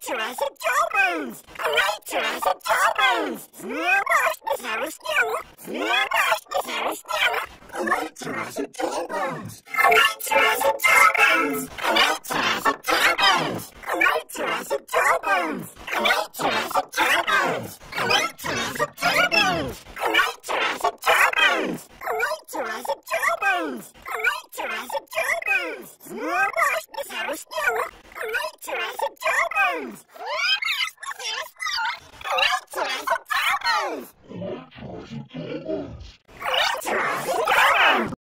Jurassic jawbones! Great Jurassic jawbones! Snaremosaurus new! Snaremosaurus new! Great Jurassic jawbones! Great Jurassic jawbones! Great Jurassic jawbones! Great Jurassic jawbones! Great Jurassic jawbones! Great Jurassic jawbones! Great Jurassic jawbones! Great Jurassic jawbones! Great Jurassic jawbones! Snaremosaurus new! Great Jurassic jawbones!